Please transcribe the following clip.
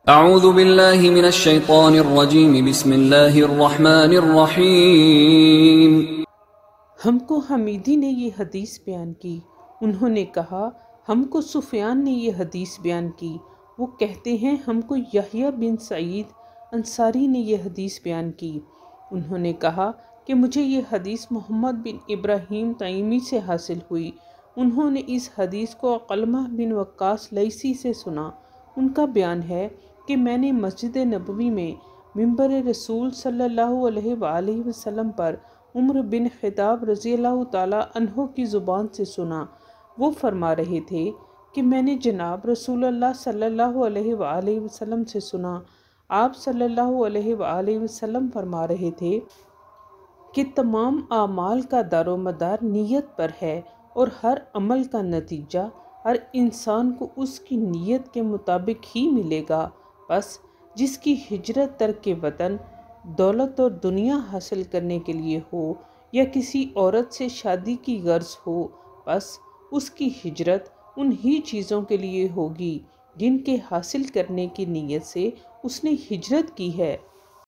अऊज़ु बिल्लाहि मिनश शैतानिर रजीम बिस्मिल्लाहिर रहमानिर रहीम। हमको हमीदी ने ये हदीस बयान की। उन्होंने कहा हमको सुफियान ने ये हदीस बयान की। वो कहते हैं हमको यहया बिन सईद अंसारी ने ये हदीस बयान की। उन्होंने कहा कि मुझे ये हदीस मोहम्मद बिन इब्राहीम तैमी से हासिल हुई। उन्होंने इस हदीस को अक़लमा बिन वक्कास लैसी से सुना। उनका बयान है कि मैंने मस्जिद नबवी में मिंबर रसूल सल्लल्लाहु अलैहि वसल्लम पर उम्र बिन खिताब रज़ियल्लाहु ताला अन्हो की ज़ुबान से सुना। वो फरमा रहे थे कि मैंने जनाब रसूलुल्लाह सल्लल्लाहु अलैहि वसल्लम से सुना। आप सल्लल्लाहु अलैहि वसल्लम फरमा रहे थे कि तमाम आमाल का दारोमदार नीयत पर है और हर अमल का नतीजा हर इंसान को उसकी नीयत के मुताबिक ही मिलेगा। बस जिसकी हिजरत तर्क वतन दौलत और दुनिया हासिल करने के लिए हो या किसी औरत से शादी की गर्ज हो, बस उसकी हिजरत उन ही चीज़ों के लिए होगी जिनके हासिल करने की नीयत से उसने हिजरत की है।